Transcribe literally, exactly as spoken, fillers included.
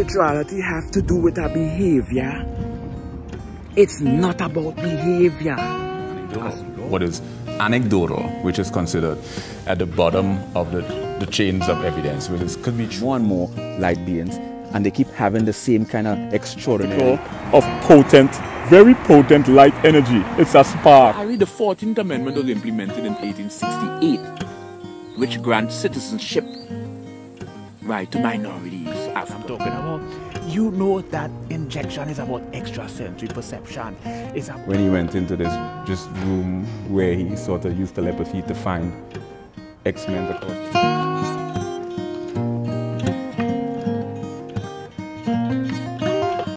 spirituality have to do with our behavior. It's not about behavior. What is anecdotal, which is considered at the bottom of the, the chains of evidence, which is, could be more and more light beings, and they keep having the same kind of extraordinary of potent, very potent light energy. It's a spark. Harry, the fourteenth Amendment was implemented in eighteen sixty-eight, which grants citizenship right to minorities. As I'm talking about, you know that injection is about extrasensory perception. It's a when he went into this just room where he sort of used telepathy to find X-Men.